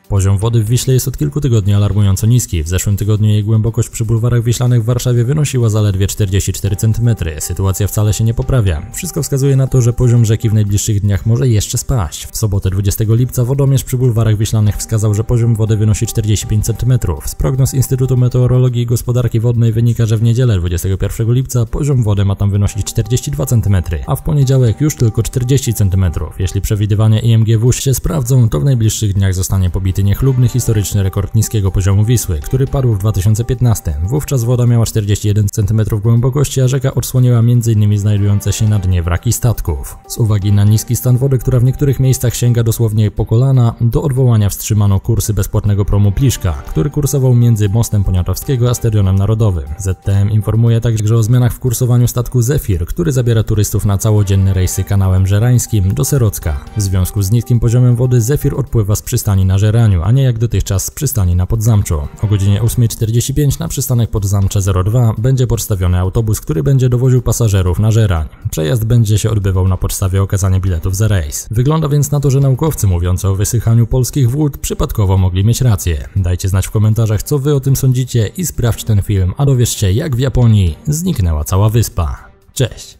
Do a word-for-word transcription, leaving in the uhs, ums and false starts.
Poziom wody w Wiśle jest od kilku tygodni alarmująco niski. W zeszłym tygodniu jej głębokość przy bulwarach wiślanych w Warszawie wynosiła zaledwie czterdzieści cztery centymetry. Sytuacja wcale się nie poprawia. Wszystko wskazuje na to, że poziom rzeki w najbliższych dniach może jeszcze spaść. W sobotę dwudziestego lipca wodomierz przy bulwarach wiślanych wskazał, że poziom wody wynosi czterdzieści pięć centymetrów. Z prognoz Instytutu Meteorologii i Gospodarki Wodnej wynika, że w niedzielę dwudziestego pierwszego lipca poziom wody ma tam wynosić czterdzieści dwa centymetry, a w poniedziałek już tylko czterdzieści centymetrów. Jeśli przewidywania I M G W się sprawdzą, to w najbliższych dniach zostanie pobity niechlubny historyczny rekord niskiego poziomu Wisły, który padł w dwa tysiące piętnastym. Wówczas woda miała czterdzieści jeden centymetrów głębokości, a rzeka odsłoniła między innymi znajdujące się na dnie wraki statków. Z uwagi na niski stan wody, która w niektórych miejscach sięga dosłownie po kolana, do odwołania wstrzymano kursy bezpłatnego promu Pliszka, który kursował między Mostem Poniatowskiego a Stadionem Narodowym. Z T M informuje także o zmianach w kursowaniu statku Zefir, który zabiera turystów na całodzienne rejsy kanałem żerańskim do Serocka. W związku z niskim poziomem wody Zefir odpływa z przystani na Żeraniu, a nie jak dotychczas z przystani na Podzamczu. O godzinie ósmej czterdzieści pięć na przystanek Podzamcze zero dwa będzie podstawiony autobus, który będzie dowoził pasażerów na Żerań. Przejazd będzie się odbywał na podstawie okazania biletów za rejs. Wygląda więc na to, że naukowcy mówiący o wysychaniu polskich wód przypadkowo mogli mieć rację. Dajcie znać w komentarzach, co wy o tym sądzicie i sprawdź ten film, a dowiesz się, jak w Japonii zniknęła cała wyspa. Cześć!